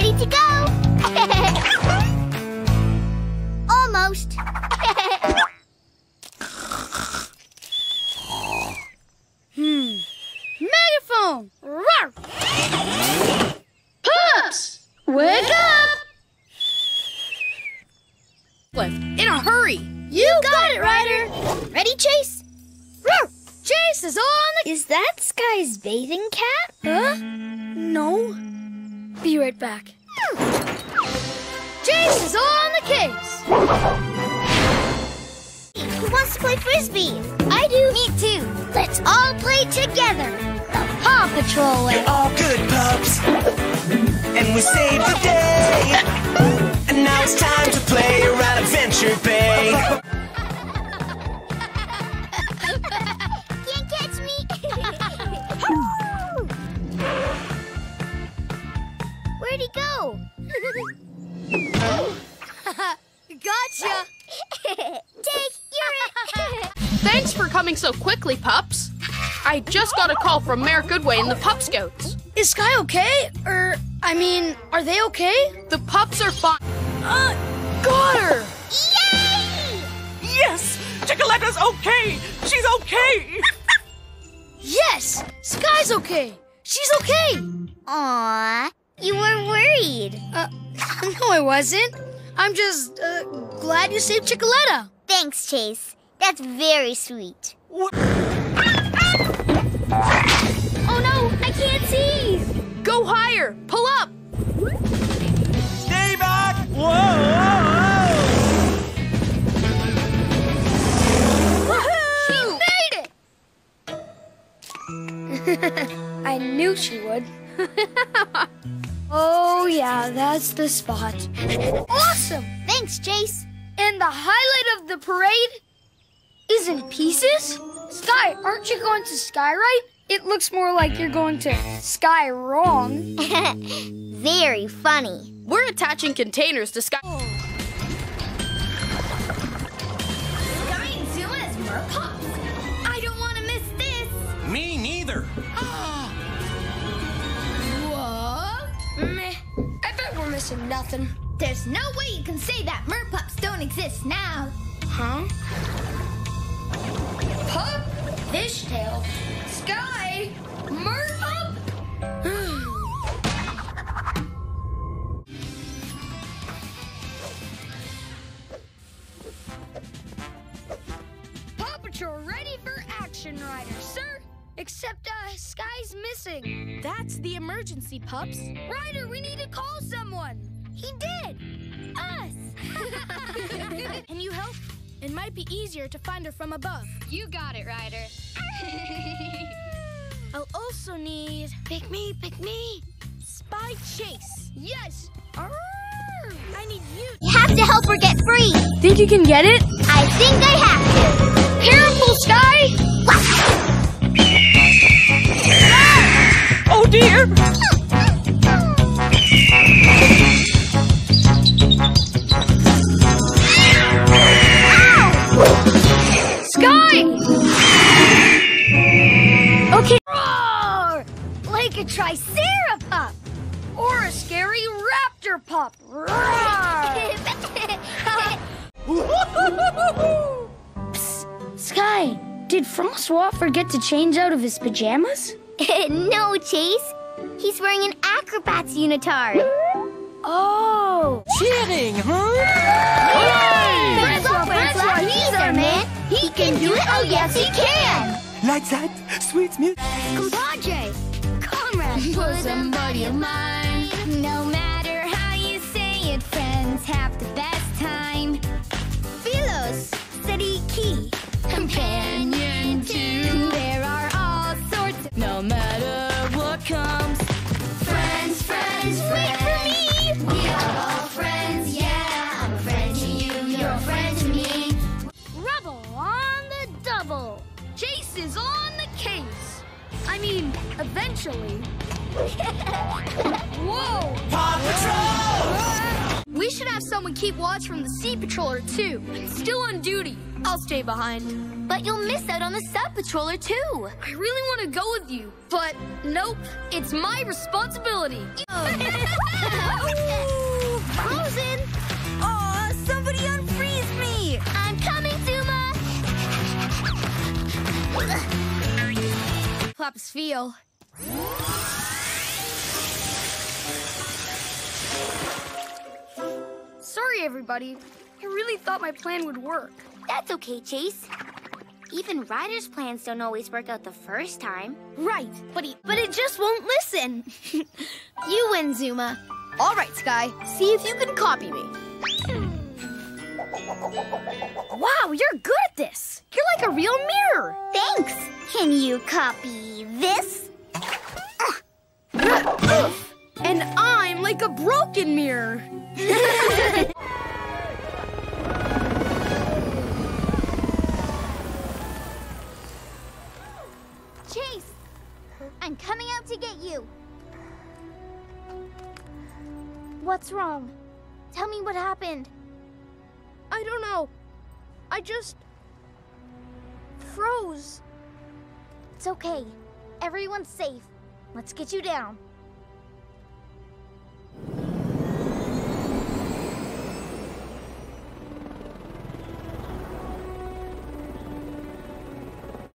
Ready to go! Almost. Megaphone! Roar! Pups! Wake up! In a hurry! You got it, Ryder! Ready, Chase? Roar! Chase is on the... Is that Sky's bathing cap? Huh? No. Be right back. Chase is on the case! Who wants to play Frisbee? I do. Me too. Let's all play together. The Paw Patrol way. You're all good pups, and we saved the day. And now it's time to play around Adventure Bay. Can't catch me. Where'd he go? Gotcha! Take your... Thanks for coming so quickly, pups. I just got a call from Mayor Goodway and the Pup Scouts. Is Sky okay? Are they okay? The pups are fine. Got her! Yay! Yes! Chicoletta's okay! She's okay! Yes! Sky's okay! She's okay! Aw, you were worried. No, I wasn't. I'm just, glad you saved Chicoletta. Thanks, Chase. That's very sweet. What? Oh no, I can't see! Go higher! Pull up! Stay back! Whoa! She made it! I knew she would. Oh, yeah, that's the spot. Awesome! Thanks, Chase. And the highlight of the parade is in pieces? Sky, aren't you going to Sky right? It looks more like you're going to Sky wrong. Very funny. We're attaching containers to Sky. Sky and Zuma as merpups. I don't want to miss this. Me neither. What? Meh. I bet we're missing nothing. There's no way you can say that merpups don't exist now. Huh? Pup? Fishtail? Sky? Merpup? Paw Patrol ready for action, Ryder, sir. Except, Sky's missing. That's the emergency, pups. Ryder, we need to call someone. He did. Us. Can you help? It might be easier to find her from above. You got it, Ryder. I'll also need... Pick me. Spy Chase. Yes. Arrgh. I need you. You have to help her get free. Think you can get it? I think I have to. Careful, Sky! Oh dear! Sky! Okay. Roar! Like a triceratops or a scary raptor pup. Roar! Psst. Sky, did Francois forget to change out of his pajamas? No, Chase. He's wearing an acrobat's unitard. Oh. Kidding, huh? Francois, he's our man. He can do it. Oh, yes, he can. Like that? Sweet music. Compadre, comrade, bosom buddy of mine. No matter how you say it, friends have the best time. Philos, steady key, companion too. There are all sorts of... No matter what comes. Friends. Wait for me. We are all friends, yeah. I'm a friend to you, you're a friend to me. Rubble on the double. Chase is on the case. I mean, eventually. Whoa! Paw Patrol! We should have someone keep watch from the Sea Patroller, too. I'm still on duty. I'll stay behind. But you'll miss out on the sub patroller too. I really want to go with you, but nope, it's my responsibility. Frozen! Aw, somebody unfreeze me! I'm coming, Zuma! Pops feel. Sorry, everybody. I really thought my plan would work. That's okay, Chase. Even Ryder's plans don't always work out the first time. Right, but it just won't listen. You win, Zuma. All right, Sky, see if you can copy me. Wow, you're good at this. You're like a real mirror. Thanks! Can you copy this? And I'm like a broken mirror. Chase! I'm coming out to get you. What's wrong? Tell me what happened. I don't know. I just froze. It's okay. Everyone's safe. Let's get you down.